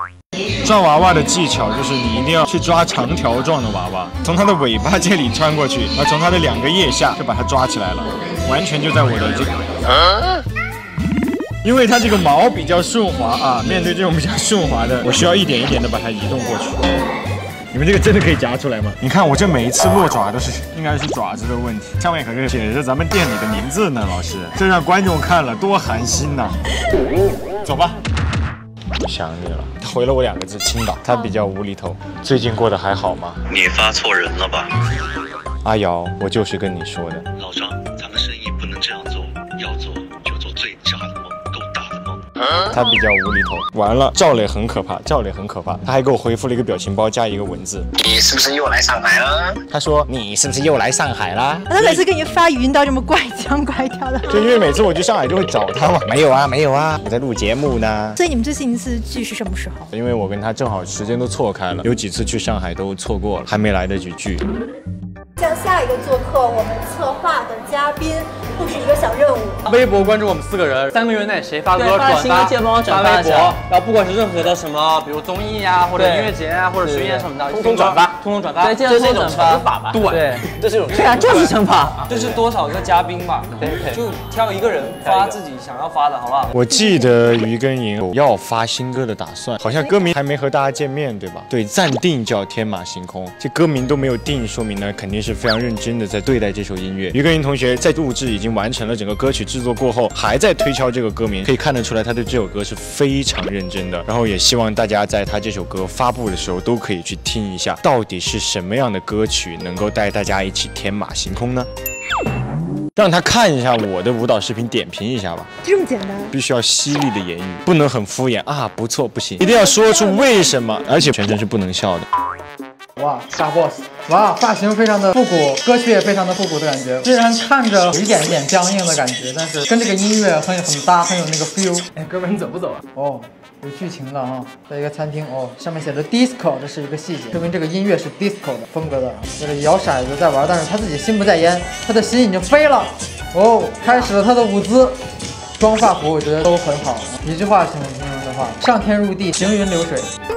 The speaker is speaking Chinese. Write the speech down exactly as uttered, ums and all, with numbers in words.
抓娃娃的技巧就是你一定要去抓长条状的娃娃，从它的尾巴这里穿过去，然后从它的两个腋下就把它抓起来了，完全就在我的这个。因为它这个毛比较顺滑啊，面对这种比较顺滑的，我需要一点一点的把它移动过去。你们这个真的可以夹出来吗？你看我这每一次落爪都是，应该是爪子的问题。上面可是写着咱们店里的名字呢，老师，这让观众看了多寒心呐！走吧。想你了，他回了我两个字：青岛。他比较无厘头。最近过得还好吗？ 你发错人了吧？ 阿瑶，我就是跟你说的。 老张，咱们生意不能这样做，要做就做最炸的梦，够大的梦。 他比较无厘头。完了，赵磊很可怕，赵磊很可怕。他还给我回复了一个表情包加一个文字： 你是不是又来上海了？ 他说你是不是又来上海啦？ 他每次给你发语音到这么怪腔怪调的， 就因为每次我去上海就会找他嘛。没有啊，没有啊，我在录节目呢。 所以你们最近一次聚是什么时候？ 因为我跟他正好时间都错开了，有几次去上海都错过了，还没来得及聚。 像下一个做客我们策划的嘉宾会是一个小任务。 微博关注我们四个人，三个月内谁发歌转发， 新歌记得帮我转发微博，然后不管是任何的什么，比如综艺呀，或者音乐节啊，或者巡演什么的，通通转发，通通转发。 对，这是一种惩罚吧？ 对， 这是一种对啊，这是惩罚。 就是多少个嘉宾吧，就挑一个人发自己想要发的，好不好？ 我记得于根莹有要发新歌的打算，好像歌名还没和大家见面，对吧？对，暂定叫天马行空，这歌名都没有定，说明呢肯定是非常认真的在对待这首音乐。于根莹同学在录制已经完成了整个歌曲制作过后，还在推敲这个歌名，可以看得出来他对这首歌是非常认真的。然后也希望大家在他这首歌发布的时候都可以去听一下，到底是什么样的歌曲能够带大家一起天马行空呢？让他看一下我的舞蹈视频，点评一下吧。 这么简单？ 必须要犀利的言语，不能很敷衍啊，不错，不行，一定要说出为什么，而且全程是不能笑的。 哇，大 boss！ 哇，发型非常的复古，歌曲也非常的复古的感觉。虽然看着有一点点僵硬的感觉，但是跟这个音乐很很搭，很有那个 feel。哎，哥们，你走不走啊？哦，有剧情了啊，在一个餐厅哦，上面写着 disco， 这是一个细节，说明这个音乐是 disco 的风格的。这个摇骰子在玩，但是他自己心不在焉，他的心已经飞了。哦，开始了他的舞姿，妆发服我觉得都很好。一句话形容的话，上天入地，行云流水。